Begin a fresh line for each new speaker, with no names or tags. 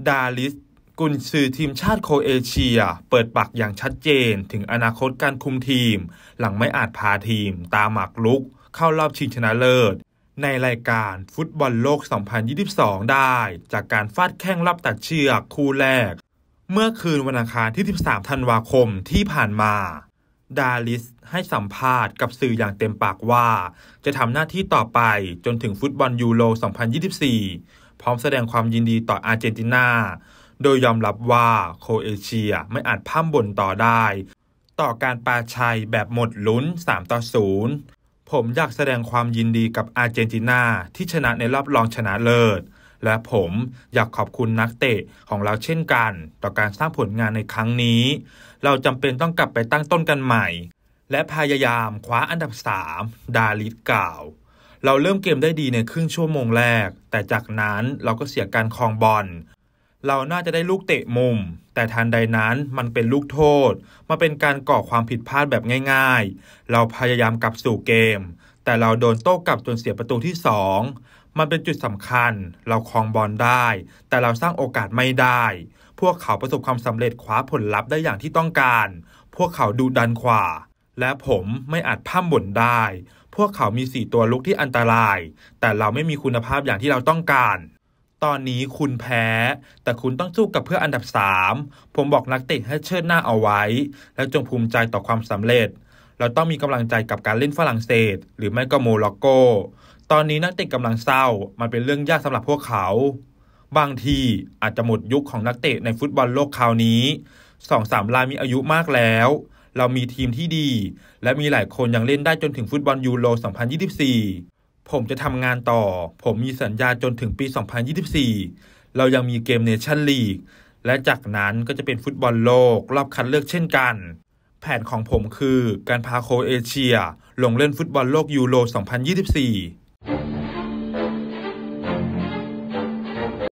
ดาลิสกุนซือทีมชาติโครเอเชียเปิดปากอย่างชัดเจนถึงอนาคตการคุมทีมหลังไม่อาจพาทีมตามหมากรุกเข้ารอบชิงชนะเลิศในรายการฟุตบอลโลก 2022 ได้จากการฟาดแข้งรับตัดเชือกคู่แรกเมื่อคืนวันอังคารที่ 13 ธันวาคมที่ผ่านมาดาลิสให้สัมภาษณ์กับสื่ออย่างเต็มปากว่าจะทำหน้าที่ต่อไปจนถึงฟุตบอลยูโร 2024 พร้อมแสดงความยินดีต่ออาร์เจนตินาโดยยอมรับว่าโครเอเชียไม่อาจพร่ำบ่นต่อได้ต่อการปาชัยแบบหมดลุ้น 3-0 ผมอยากแสดงความยินดีกับอาร์เจนตินาที่ชนะในรอบรองชนะเลิศและผมอยากขอบคุณนักเตะของเราเช่นกันต่อการสร้างผลงานในครั้งนี้เราจำเป็นต้องกลับไปตั้งต้นกันใหม่และพยายามคว้าอันดับ 3 ดาลิสกล่าวเราเริ่มเกมได้ดีในครึ่งชั่วโมงแรกแต่จากนั้นเราก็เสียการครองบอลเราน่าจะได้ลูกเตะมุมแต่ทันใดนั้นมันเป็นลูกโทษมาเป็นการก่อความผิดพลาดแบบง่ายๆเราพยายามกลับสู่เกมแต่เราโดนโต้กลับจนเสียประตูที่ 2มันเป็นจุดสำคัญเราครองบอลได้แต่เราสร้างโอกาสไม่ได้พวกเขาประสบความสำเร็จคว้าผลลัพธ์ได้อย่างที่ต้องการพวกเขาดุดันกว่าและผมไม่อาจพร่ำบ่นได้พวกเขามี4ตัวลุกที่อันตรายแต่เราไม่มีคุณภาพอย่างที่เราต้องการตอนนี้คุณแพ้แต่คุณต้องสู้กับเพื่ออันดับ 3ผมบอกนักเตะให้เชิดหน้าเอาไว้และจงภูมิใจต่อความสำเร็จเราต้องมีกำลังใจกับการเล่นฝรั่งเศสหรือไม่ก็โมร็อกโกตอนนี้นักเตะกำลังเศร้ามันเป็นเรื่องยากสำหรับพวกเขาบางทีอาจจะหมดยุคของนักเตะในฟุตบอลโลกคราวนี้ 2-3 รายมีอายุมากแล้วเรามีทีมที่ดีและมีหลายคนยังเล่นได้จนถึงฟุตบอลยูโร 2024 ผมจะทำงานต่อผมมีสัญญาจนถึงปี 2024 เรายังมีเกมเนชั่นลีกและจากนั้นก็จะเป็นฟุตบอลโลกรอบคัดเลือกเช่นกันแผนของผมคือการพาโครเอเชียลงเล่นฟุตบอลโลกยูโร 2024